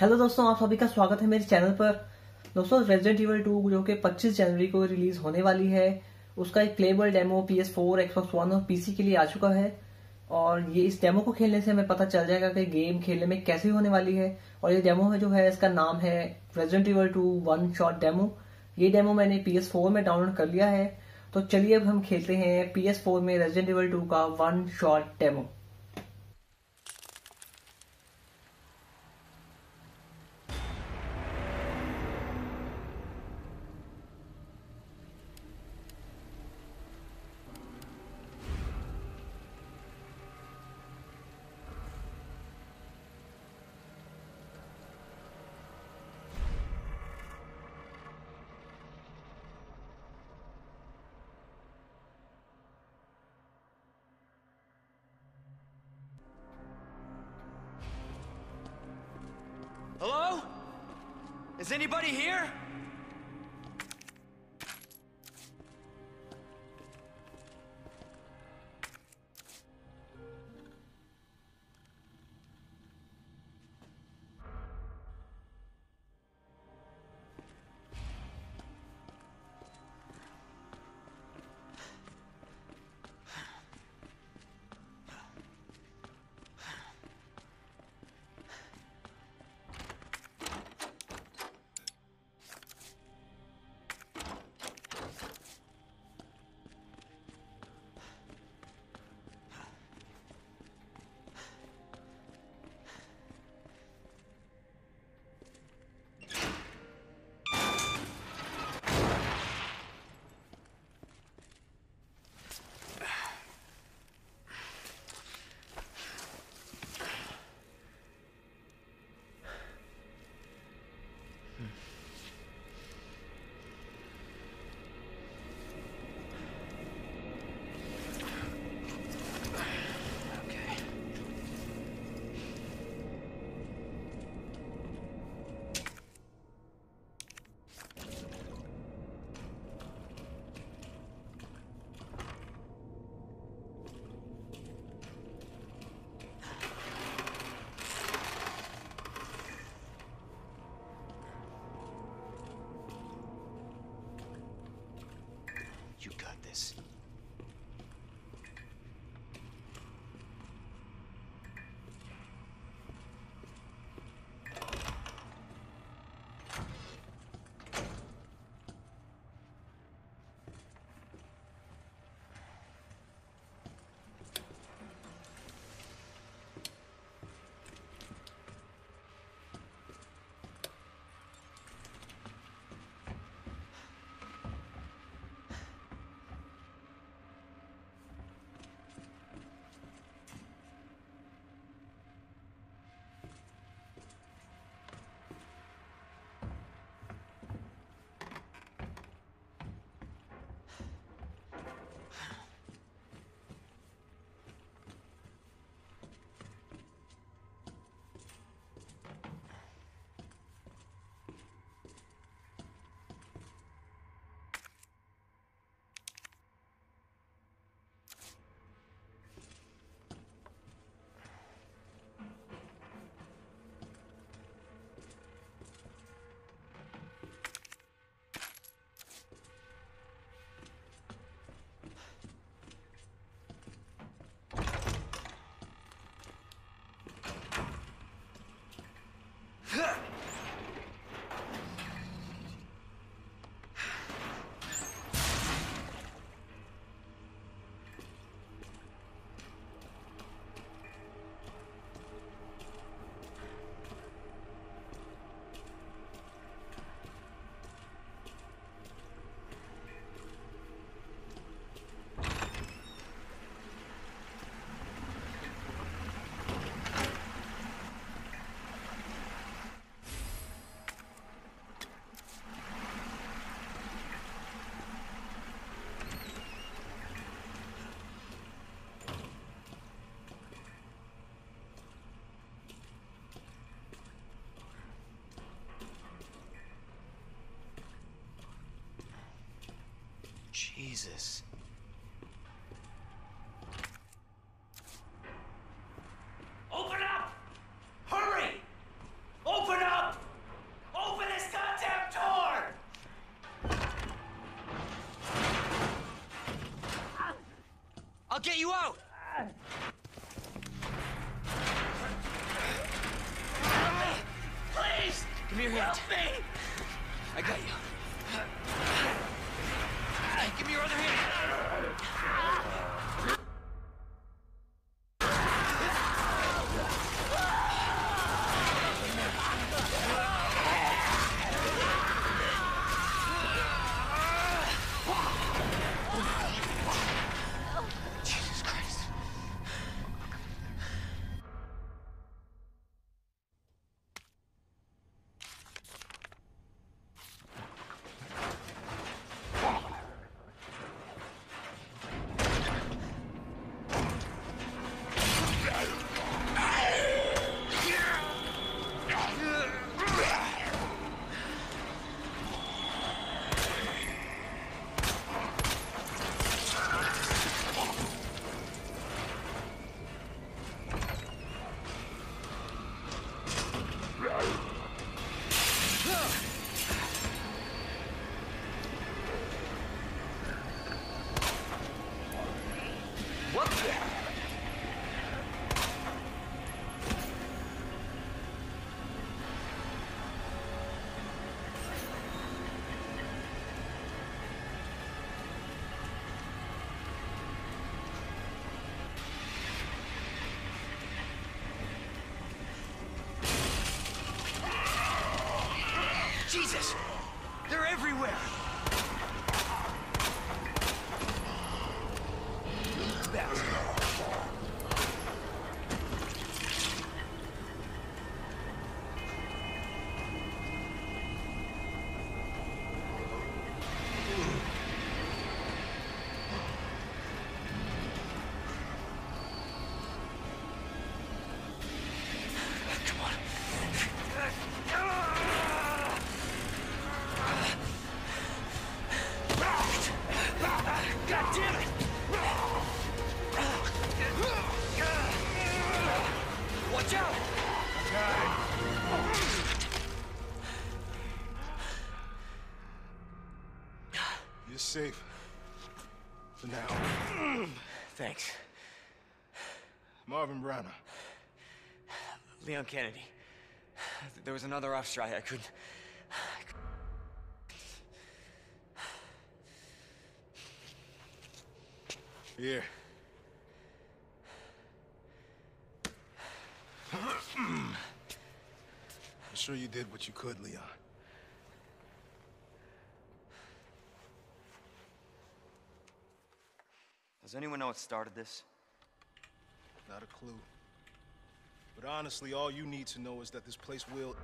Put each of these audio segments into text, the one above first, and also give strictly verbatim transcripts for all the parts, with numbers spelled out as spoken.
Hello दोस्तों, आप सभी का स्वागत है मेरे चैनल पर। दोस्तों, रेजिडेंट इवल टू जो कि पच्चीस जनवरी को रिलीज होने वाली है, उसका एक playable demo P S four, Xbox one और पीसी के लिए आ चुका है। और ये इस डेमो को खेलने से हमें पता चल जाएगा कि गेम खेलने में कैसे होने वाली है। और ये डेमो है जो है, इसका नाम है Resident Evil two one shot demo. ये डेमो मैंने पी एस फोर में डाउनलोड कर लिया है। तो चलिए अब हम खेलते हैं पी एस फोर में रेजिडेंट इवल टू का one shot demo. Hello? Is anybody here? You got this. Jesus. Open up! Hurry! Open up! get you out! Please! Give me your hand. Help me! I got you. Give me your other hand. Jesus Christ. What the? Jesus! They're everywhere! Bastard. Come on. God damn it! Watch out! You're safe. For now. Thanks. Marvin Browner. Leon Kennedy. There was another off strike. I couldn't... Here. I'm sure you did what you could, Leon. Does anyone know what started this? Not a clue. But honestly, all you need to know is that this place will...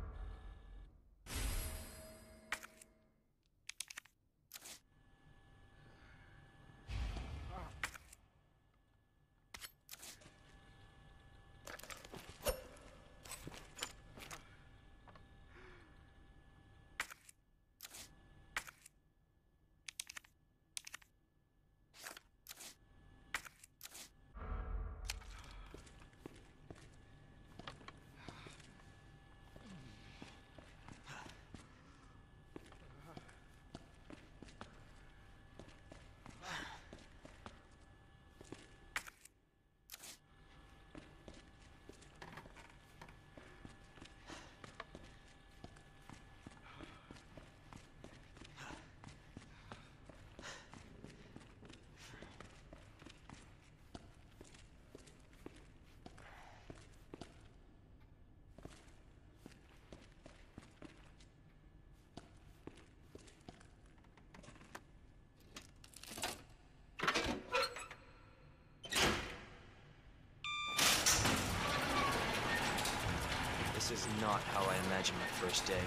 This is not how I imagined my first day.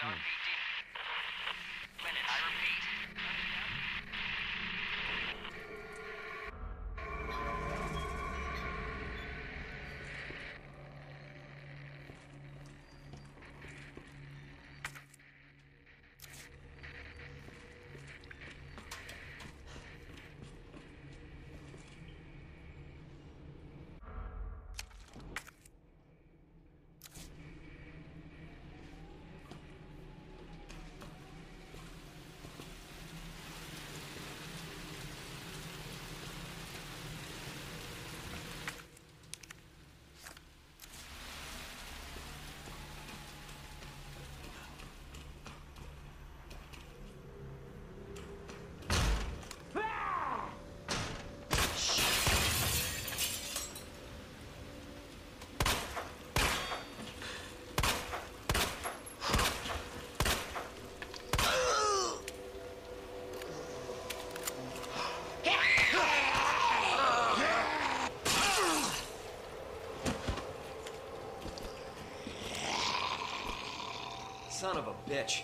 R P D. Bennett, I repeat. Son of a bitch.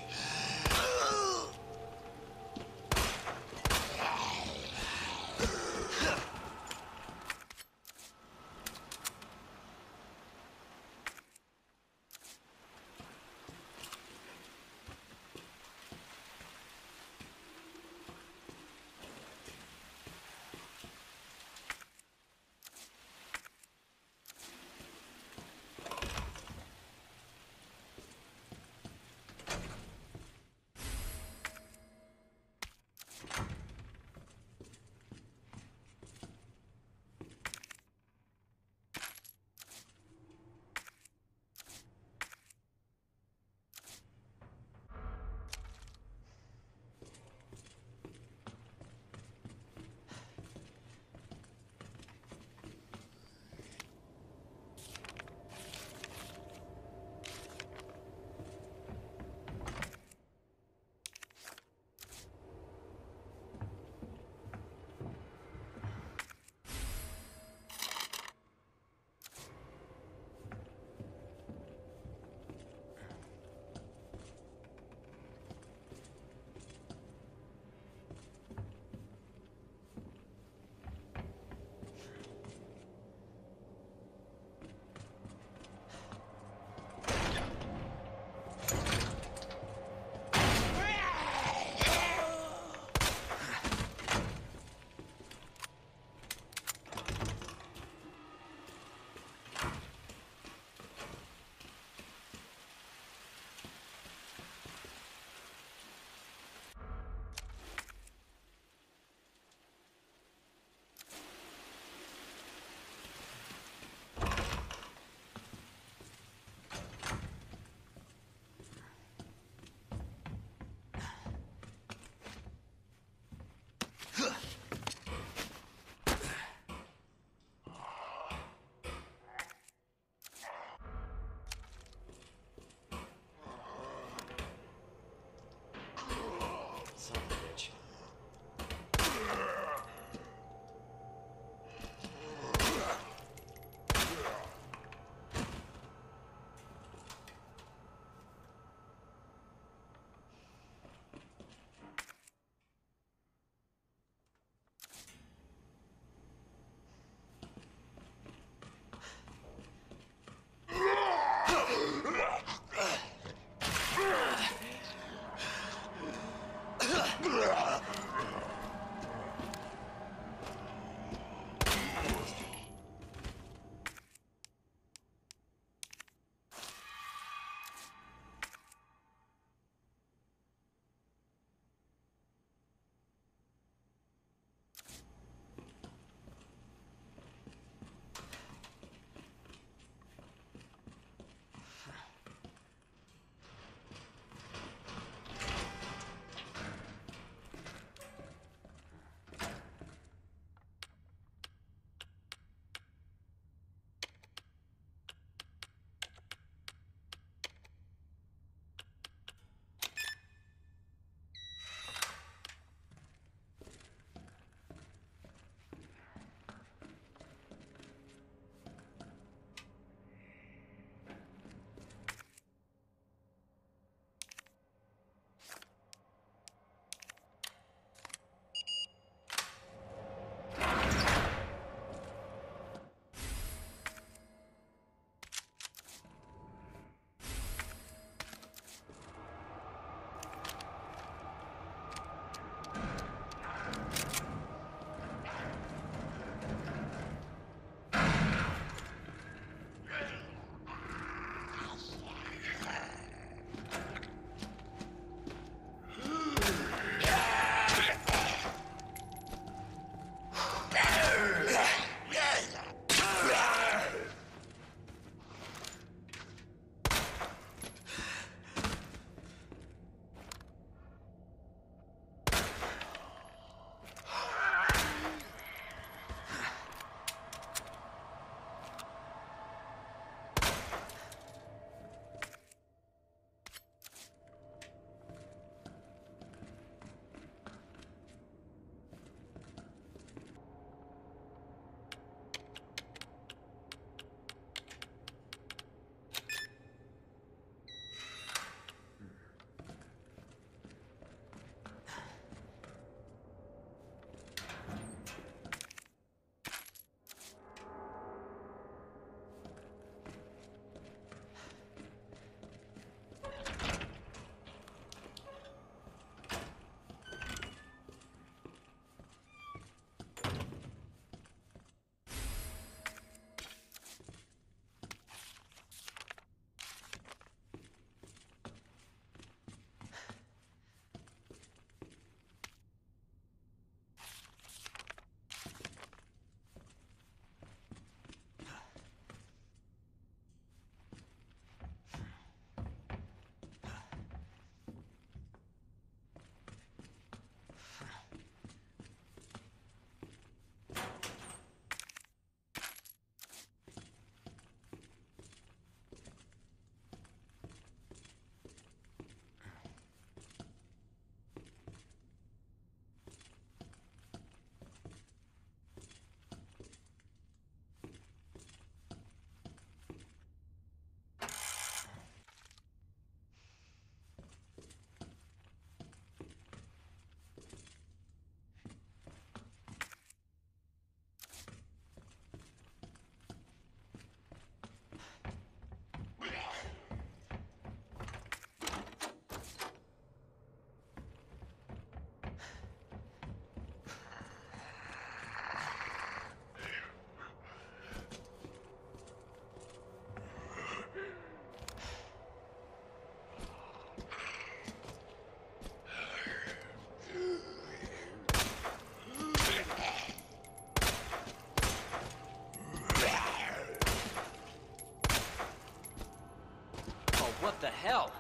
What the hell?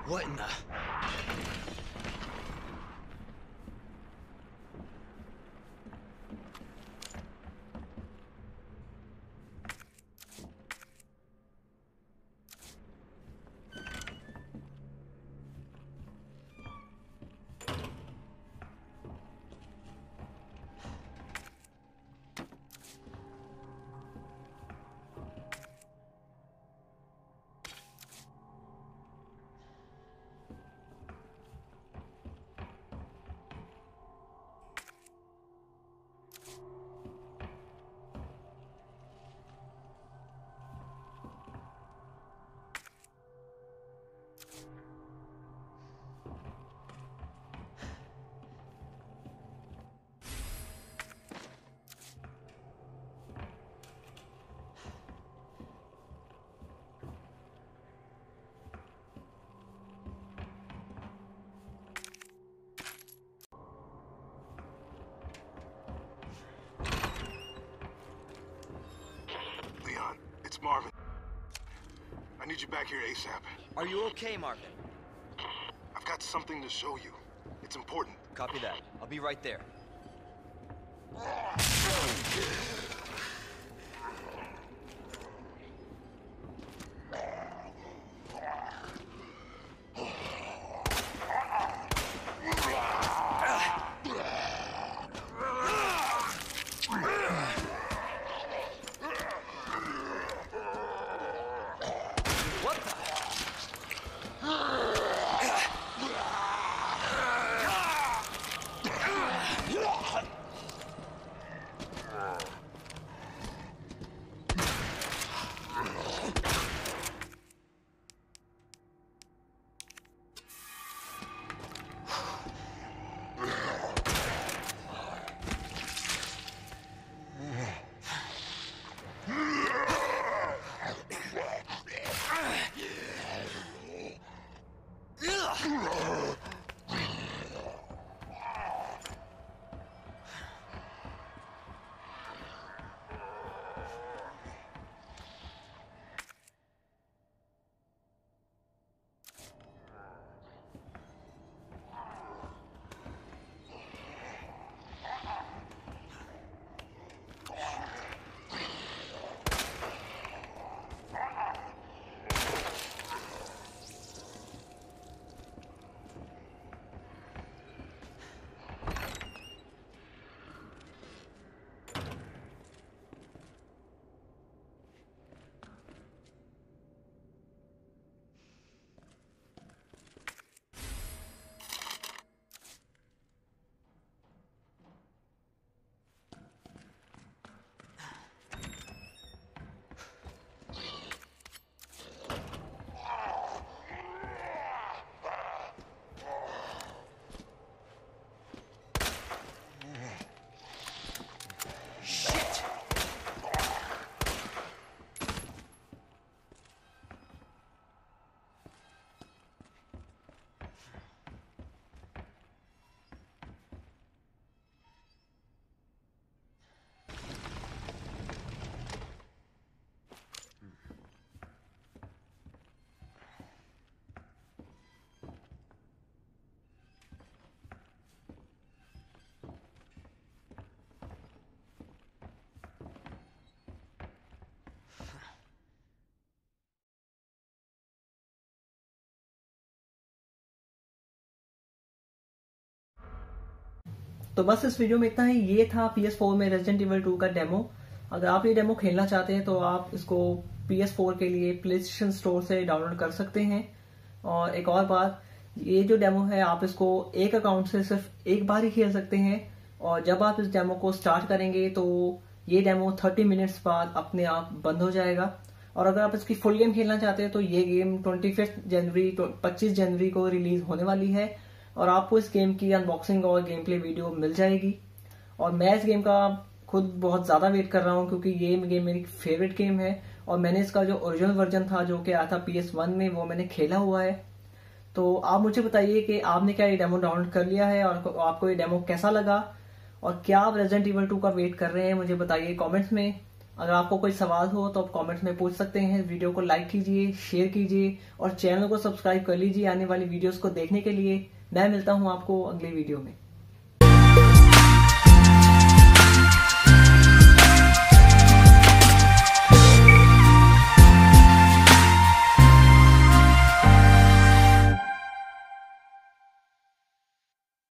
What in the... It's Marvin. I need you back here ASAP. Are you okay, Marvin? I've got something to show you. It's important. Copy that. I'll be right there. तो बस इस video में इतना ही। ये था P S four में Resident Evil two का डेमो। अगर आप ये डेमो खेलना चाहते हैं तो आप इसको पी एस फोर के लिए प्ले स्टेशन स्टोर से डाउनलोड कर सकते हैं। और एक और बात, ये जो डेमो है आप इसको एक अकाउंट से सिर्फ एक बार ही खेल सकते हैं, और जब आप इस डेमो को स्टार्ट करेंगे तो ये डेमो थर्टी मिनट्स बाद अपने आप बंद हो जाएगा। और अगर आप इसकी फुल गेम खेलना चाहते हैं तो ये गेम ट्वेंटी फिफ्थ जनवरी पच्चीस जनवरी को रिलीज होने वाली है, और आपको इस गेम की अनबॉक्सिंग और गेम प्ले वीडियो मिल जाएगी। और मैं इस गेम का खुद बहुत ज्यादा वेट कर रहा हूँ, क्योंकि ये गेम मेरी फेवरेट गेम है, और मैंने इसका जो ओरिजिनल वर्जन था जो कि आया था पी एस वन में, वो मैंने खेला हुआ है। तो आप मुझे बताइए कि आपने क्या ये डेमो डाउनलोड कर लिया है, और आपको ये डेमो कैसा लगा, और क्या आप रेजिडेंट इविल टू का वेट कर रहे हैं, मुझे बताइए कमेंट्स में। अगर आपको कोई सवाल हो तो आप कमेंट्स में पूछ सकते हैं। वीडियो को लाइक कीजिए, शेयर कीजिए और चैनल को सब्सक्राइब कर लीजिए आने वाली वीडियोस को देखने के लिए। मैं मिलता हूं आपको अगले वीडियो में।